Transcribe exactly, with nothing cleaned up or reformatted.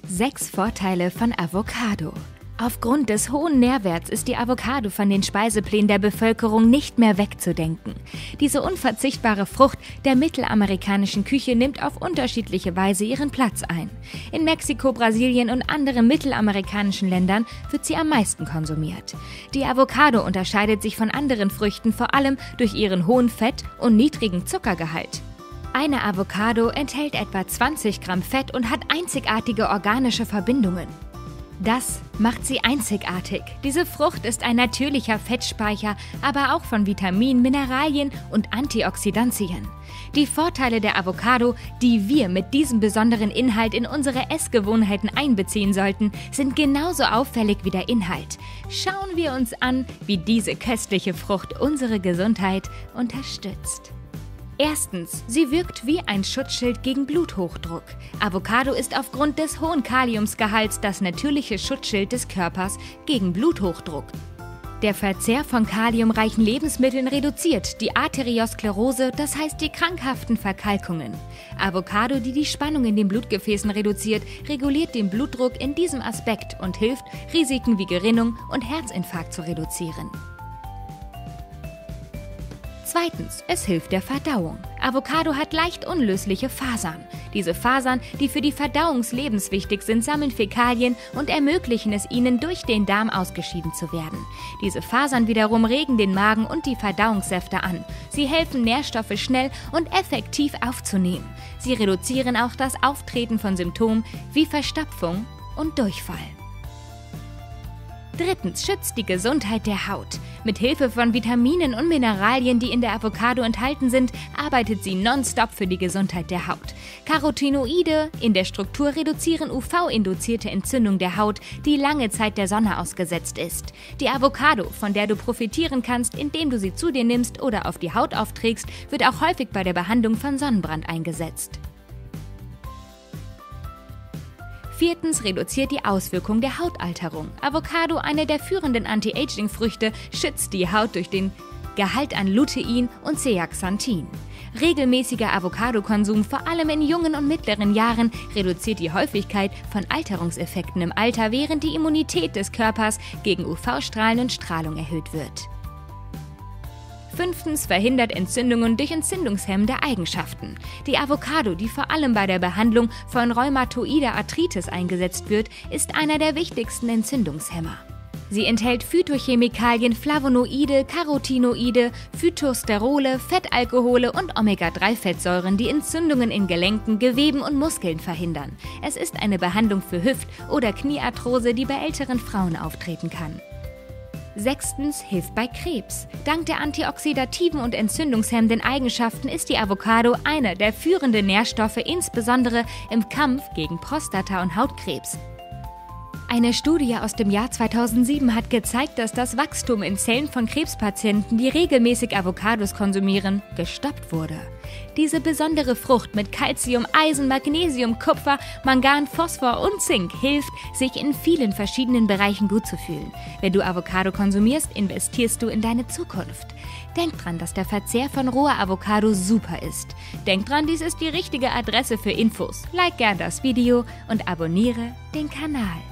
Sechs Vorteile von Avocado. Aufgrund des hohen Nährwerts ist die Avocado von den Speiseplänen der Bevölkerung nicht mehr wegzudenken. Diese unverzichtbare Frucht der mittelamerikanischen Küche nimmt auf unterschiedliche Weise ihren Platz ein. In Mexiko, Brasilien und anderen mittelamerikanischen Ländern wird sie am meisten konsumiert. Die Avocado unterscheidet sich von anderen Früchten vor allem durch ihren hohen Fett- und niedrigen Zuckergehalt. Eine Avocado enthält etwa zwanzig Gramm Fett und hat einzigartige organische Verbindungen. Das macht sie einzigartig. Diese Frucht ist ein natürlicher Fettspeicher, aber auch von Vitaminen, Mineralien und Antioxidantien. Die Vorteile der Avocado, die wir mit diesem besonderen Inhalt in unsere Essgewohnheiten einbeziehen sollten, sind genauso auffällig wie der Inhalt. Schauen wir uns an, wie diese köstliche Frucht unsere Gesundheit unterstützt. Erstens, sie wirkt wie ein Schutzschild gegen Bluthochdruck. Avocado ist aufgrund des hohen Kaliumsgehalts das natürliche Schutzschild des Körpers gegen Bluthochdruck. Der Verzehr von kaliumreichen Lebensmitteln reduziert die Arteriosklerose, das heißt die krankhaften Verkalkungen. Avocado, die die Spannung in den Blutgefäßen reduziert, reguliert den Blutdruck in diesem Aspekt und hilft, Risiken wie Gerinnung und Herzinfarkt zu reduzieren. Zweitens, es hilft der Verdauung. Avocado hat leicht unlösliche Fasern. Diese Fasern, die für die Verdauung lebenswichtig sind, sammeln Fäkalien und ermöglichen es ihnen, durch den Darm ausgeschieden zu werden. Diese Fasern wiederum regen den Magen und die Verdauungssäfte an. Sie helfen, Nährstoffe schnell und effektiv aufzunehmen. Sie reduzieren auch das Auftreten von Symptomen wie Verstopfung und Durchfall. Drittens, schützt die Gesundheit der Haut. Mit Hilfe von Vitaminen und Mineralien, die in der Avocado enthalten sind, arbeitet sie nonstop für die Gesundheit der Haut. Carotinoide in der Struktur reduzieren U V-induzierte Entzündung der Haut, die lange Zeit der Sonne ausgesetzt ist. Die Avocado, von der du profitieren kannst, indem du sie zu dir nimmst oder auf die Haut aufträgst, wird auch häufig bei der Behandlung von Sonnenbrand eingesetzt. Viertens, reduziert die Auswirkung der Hautalterung. Avocado, eine der führenden Anti-Aging-Früchte, schützt die Haut durch den Gehalt an Lutein und Zeaxanthin. Regelmäßiger Avocado-Konsum, vor allem in jungen und mittleren Jahren, reduziert die Häufigkeit von Alterungseffekten im Alter, während die Immunität des Körpers gegen U V-Strahlen und Strahlung erhöht wird. Fünftens, verhindert Entzündungen durch entzündungshemmende Eigenschaften. Die Avocado, die vor allem bei der Behandlung von rheumatoider Arthritis eingesetzt wird, ist einer der wichtigsten Entzündungshemmer. Sie enthält Phytochemikalien, Flavonoide, Carotinoide, Phytosterole, Fettalkohole und Omega drei Fettsäuren, die Entzündungen in Gelenken, Geweben und Muskeln verhindern. Es ist eine Behandlung für Hüft- oder Kniearthrose, die bei älteren Frauen auftreten kann. Sechstens, hilft bei Krebs. Dank der antioxidativen und entzündungshemmenden Eigenschaften ist die Avocado einer der führenden Nährstoffe, insbesondere im Kampf gegen Prostata- und Hautkrebs. Eine Studie aus dem Jahr zweitausendsieben hat gezeigt, dass das Wachstum in Zellen von Krebspatienten, die regelmäßig Avocados konsumieren, gestoppt wurde. Diese besondere Frucht mit Calcium, Eisen, Magnesium, Kupfer, Mangan, Phosphor und Zink hilft, sich in vielen verschiedenen Bereichen gut zu fühlen. Wenn du Avocado konsumierst, investierst du in deine Zukunft. Denk dran, dass der Verzehr von roher Avocado super ist. Denk dran, dies ist die richtige Adresse für Infos. Like gern das Video und abonniere den Kanal.